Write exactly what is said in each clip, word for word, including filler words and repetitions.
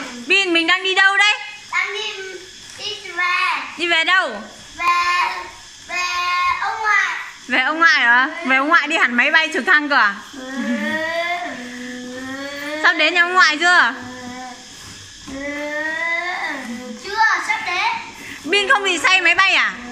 Bin, mình đang đi đâu đấy? Đang đi đi về. Đi về đâu? Về về ông ngoại. Về ông ngoại hả? Về ông ngoại đi hẳn máy bay trực thăng cơ à? Ừ. Sắp đến nhà ông ngoại chưa? Ừ. Chưa, sắp đến. Bin không bị say máy bay à?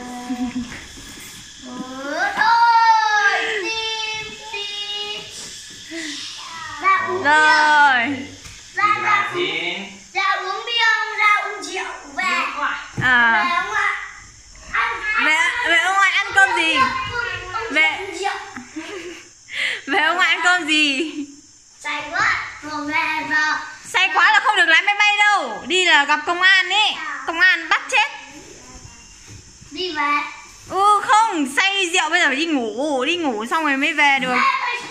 Ừ, thôi. Đi đi. Ra uống bia. Rồi. Ra ra uống. Ra uống bia, ra uống rượu về. À. Về ông ngoại. Ăn Về về ông ngoại ăn cơm gì? Về Về ông ngoại ăn cơm gì? say quá, rồi về giờ. Say quá là không được lái máy bay đâu. Đi là gặp công an ấy. Công an bắt chết. Đi về. Ừ không, say rượu bây giờ phải đi ngủ. Đi ngủ xong rồi mới về được.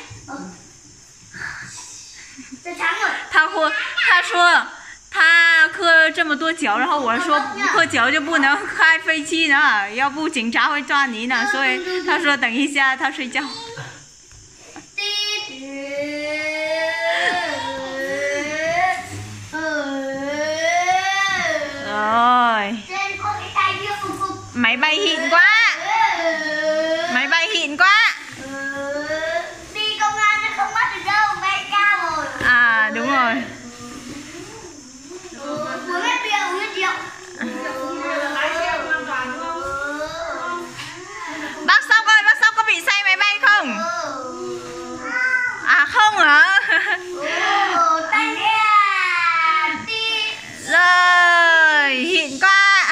他说他说他喝这么多酒，然后我说不喝酒就不能开飞机呢，要不警察会抓你呢，所以他说等一下他睡觉。Rồi. Máy bay xịn quá. Máy bay xịn quá. Đi công an nó không bắt được đâu, bay cao rồi. À đúng rồi. Uống hết bia, uống hết rượu. Bác Sóc ơi, bác Sóc có bị say máy bay không? À không hả? Rồi, hiện qua.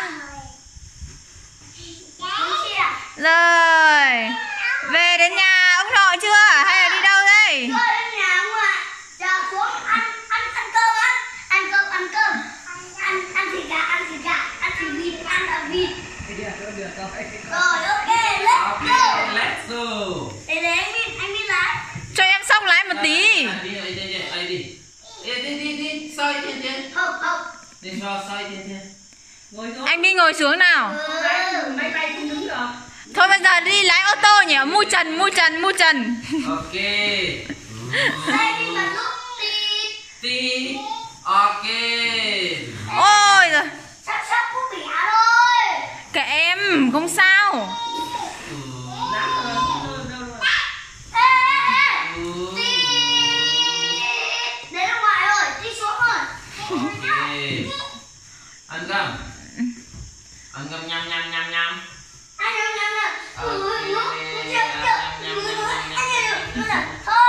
Rồi. Về đến nhà ông nội chưa? Hay là đi đâu đây? Chưa đến nhà ông ngoại. Giờ xuống ăn ăn ăn cơm á. Ăn cơm ăn cơm. Ăn ăn thịt gà, ăn thịt gà, ăn thịt vịt, ăn thịt vịt. Rồi ok, let's go. Let's go. Để để anh đi, anh đi lái. Cho em Sóc lái một tí. Đi đi đi đi. Đi đi đi đi, soi trên trên. Không không. Đi soi soi trên trên. Ngồi xuống. Anh đi ngồi xuống nào. Ừ. Máy bay không đứng được. Thôi bây giờ đi lái ô tô nhỉ, mu trần, mu trần, mu trần. Ok. Đây đi mà lúc đi. Đi. Ok. Ôi rồi. Sắp sắp cũng bị á thôi. Kệ em, không sao. Ê, ê, ê. Đi. Đến ngoài rồi, đi xuống rồi. Ok. Ăn cơm. Ăn cơm nhâm nhâm nhâm nhâm. Anh nhâm nhâm nhâm. Ừ, nó nó chậm chậm. Ừ, nó anh nhâm nhâm. Thôi.